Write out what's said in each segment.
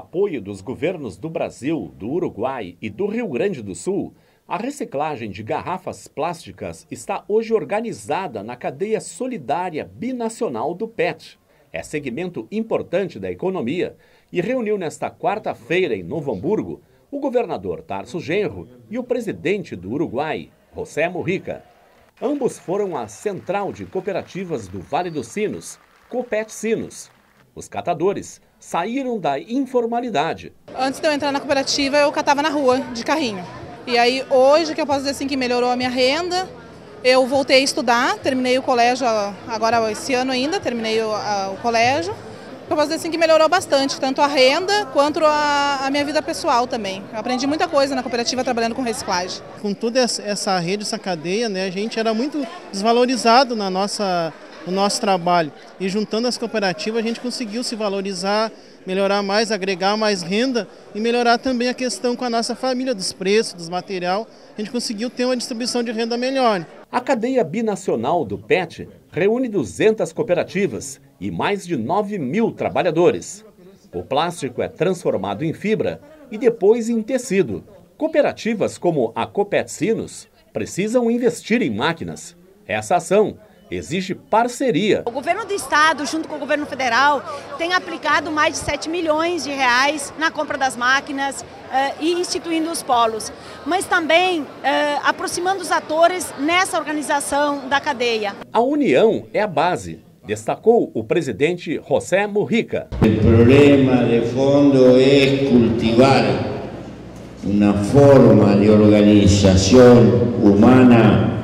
apoio dos governos do Brasil, do Uruguai e do Rio Grande do Sul, a reciclagem de garrafas plásticas está hoje organizada na cadeia solidária binacional do PET. É segmento importante da economia e reuniu nesta quarta-feira em Novo Hamburgo o governador Tarso Genro e o presidente do Uruguai, José Mujica. Ambos foram à Central de Cooperativas do Vale dos Sinos, Copet Sinos. Os catadores saíram da informalidade. Antes de eu entrar na cooperativa, eu catava na rua, de carrinho. E aí, hoje, que eu posso dizer assim que melhorou a minha renda, eu voltei a estudar, terminei o colégio, agora esse ano ainda, terminei o colégio. Eu posso dizer assim que melhorou bastante, tanto a renda quanto a minha vida pessoal também. Eu aprendi muita coisa na cooperativa trabalhando com reciclagem. Com toda essa rede, essa cadeia, né, a gente era muito desvalorizado no nosso trabalho. E juntando as cooperativas a gente conseguiu se valorizar, melhorar mais, agregar mais renda e melhorar também a questão com a nossa família, dos preços, dos material. A gente conseguiu ter uma distribuição de renda melhor. A cadeia binacional do PET reúne 200 cooperativas e mais de 9.000 trabalhadores. O plástico é transformado em fibra e depois em tecido. Cooperativas como a Copet Sinos precisam investir em máquinas. Essa ação exige parceria. O governo do estado, junto com o governo federal, tem aplicado mais de 7 milhões de reais na compra das máquinas e instituindo os polos, mas também aproximando os atores nessa organização da cadeia. A união é a base, destacou o presidente José Mujica. O problema de fundo é cultivar uma forma de organização humana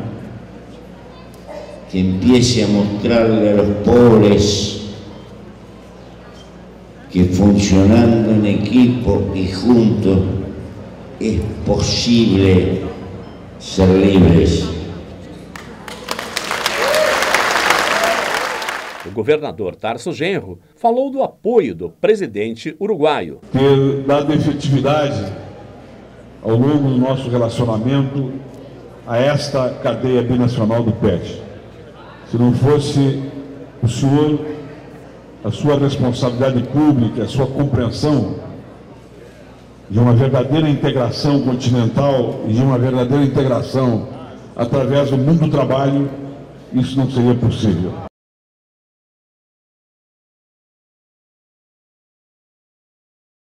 que empiece a mostrarle a los pobres que funcionando en equipo y juntos es posible ser libres. O governador Tarso Genro falou do apoio do presidente uruguaio. Ter dado efetividade ao longo do nosso relacionamento a esta cadeia binacional do PET. Se não fosse o senhor, a sua responsabilidade pública, a sua compreensão de uma verdadeira integração continental e de uma verdadeira integração através do mundo do trabalho, isso não seria possível.